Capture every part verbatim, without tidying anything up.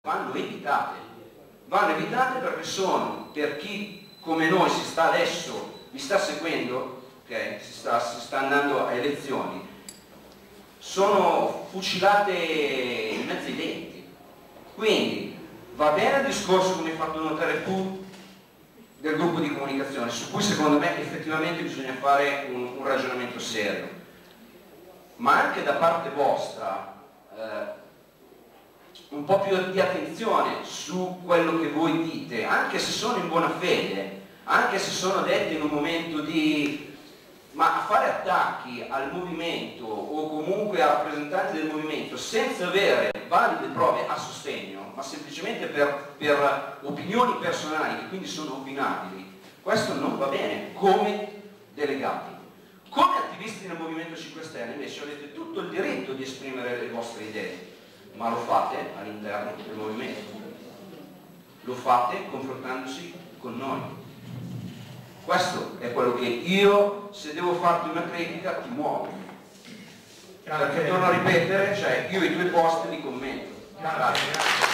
vanno evitate. Vanno evitate perché sono, per chi come noi si sta adesso, mi sta seguendo, okay, si, sta, si sta andando a elezioni, sono fucilate in mezzo ai denti. Quindi va bene il discorso, come hai fatto notare tu, del gruppo di comunicazione, su cui secondo me effettivamente bisogna fare un, un ragionamento serio, ma anche da parte vostra eh, un po' più di attenzione su quello che voi dite, anche se sono in buona fede, anche se sono dette in un momento di... ma a fare attacchi al movimento o comunque a rappresentanti del movimento senza avere valide prove a sostegno, ma semplicemente per, per opinioni personali che quindi sono opinabili, questo non va bene come delegati. Come attivisti del Movimento cinque Stelle invece avete tutto il diritto di esprimere le vostre idee, ma lo fate all'interno del movimento, lo fate confrontandosi con noi. Questo è quello che io, se devo farti una critica, ti muovo. Grazie. Perché torno a ripetere, cioè io i tuoi post li commento. Grazie. Grazie. Grazie.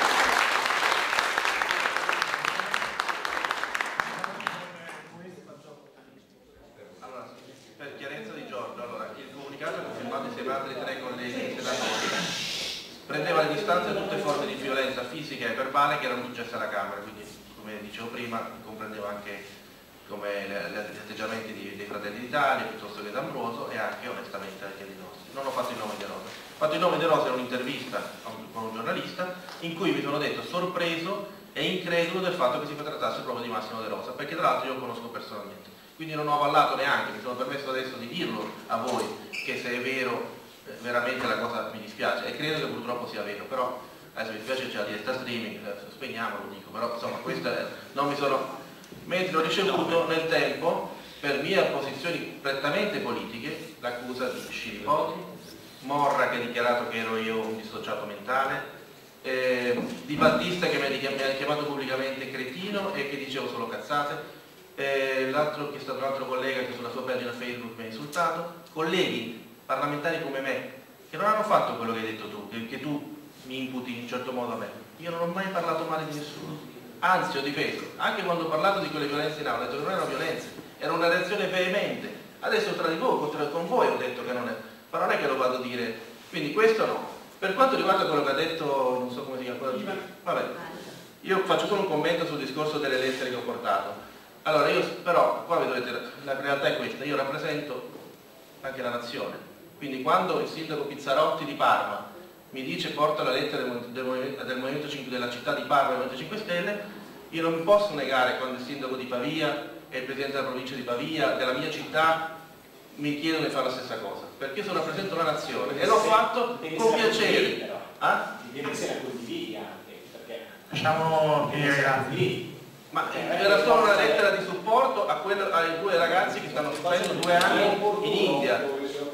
Allora, per chiarezza di Giorgio, allora, il comunicato che ho firmato insieme ad altri tre colleghi senatori prendeva le distanze da tutte forme di violenza fisica e verbale che erano successe alla Camera, quindi come dicevo prima comprendeva anche come gli atteggiamenti di, dei Fratelli d'Italia piuttosto che d'Ambroso e anche onestamente anche di Rossi. Non ho fatto il nome di Rossi. Ho fatto il nome di Rossi in un'intervista con un giornalista in cui mi sono detto sorpreso e incredulo del fatto che si trattasse proprio di Massimo De Rosa, perché tra l'altro io lo conosco personalmente. Quindi non ho avallato neanche, mi sono permesso adesso di dirlo a voi, che se è vero eh, veramente la cosa mi dispiace e credo che purtroppo sia vero, però adesso mi dispiace c'è la diretta streaming, spegniamo lo dico, però insomma questo è, non mi sono... mentre ho ricevuto nel tempo, per mie posizioni prettamente politiche, l'accusa di Scilipoti, Morra che ha dichiarato che ero io un dissociato mentale, eh, Di Battista che mi ha chiamato pubblicamente cretino e che dicevo solo cazzate, eh, l'altro che è stato un altro collega che sulla sua pagina Facebook mi ha insultato, colleghi parlamentari come me, che non hanno fatto quello che hai detto tu, che, che tu mi imputi in un certo modo a me. Io non ho mai parlato male di nessuno. Anzi, ho difeso, anche quando ho parlato di quelle violenze in aula, ho detto che non erano violenze, era una reazione veemente. Adesso tra di voi, contro, con voi ho detto che non è, ma non è che lo vado a dire, quindi questo no. Per quanto riguarda quello che ha detto, non so come si chiama, vabbè, io faccio solo un commento sul discorso delle lettere che ho portato. Allora, io però, qua vedete, la realtà è questa, io rappresento anche la nazione, quindi quando il sindaco Pizzarotti di Parma mi dice porta la lettera del, del, movimento, del Movimento cinque, della città di Parma, del Movimento cinque Stelle, io non posso negare quando il sindaco di Pavia e il presidente della provincia di Pavia, della mia città, mi chiedono di fare la stessa cosa, perché io rappresento la nazione e l'ho fatto con piacere. Ah? Deve essere condividi anche, perché lasciamo finire. Ma era solo una lettera di supporto a quello, ai due ragazzi che stanno soffrendo due anni in India.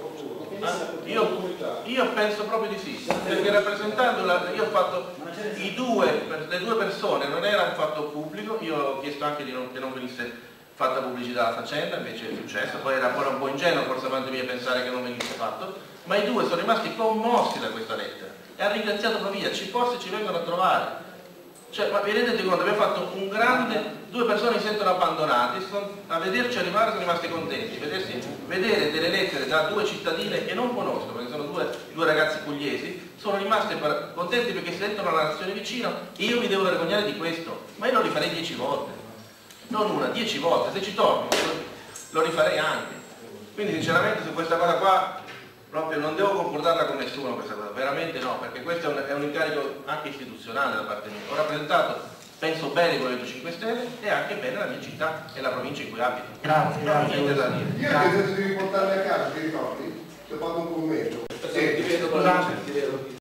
Ah, io, io penso proprio di sì, perché rappresentando la, io ho fatto i due, le due persone, non era un fatto pubblico, io ho chiesto anche di non, che non venisse fatta pubblicità alla faccenda, invece è successo, poi era ancora un po' ingenuo forse avanti mia pensare che non venisse fatto, ma i due sono rimasti commossi da questa lettera e ha ringraziato Pavia, ci forse ci vengono a trovare. Cioè, ma vi rendete conto, abbiamo fatto un grande, due persone si sentono abbandonate, a vederci arrivare sono rimasti contenti, vedersi, vedere delle lettere da due cittadine che non conosco, perché sono due, due ragazzi pugliesi, sono rimaste per, contenti perché si sentono alla nazione vicino, e io mi devo vergognare di questo, ma io lo rifarei dieci volte, non una, dieci volte, se ci torno lo rifarei anche. Quindi sinceramente su questa cosa qua proprio non devo concordarla con nessuno questa cosa, veramente no, perché questo è un, è un incarico anche istituzionale da parte mia. Ho rappresentato, penso bene il Movimento cinque Stelle e anche bene la mia città e la provincia in cui abito. Grazie, non grazie. niente da dire. Io ho detto di riportarmi a casa, ti ricordi? Ti ho fatto un commento. Sì, ti vedo, Scusate. ti vedo.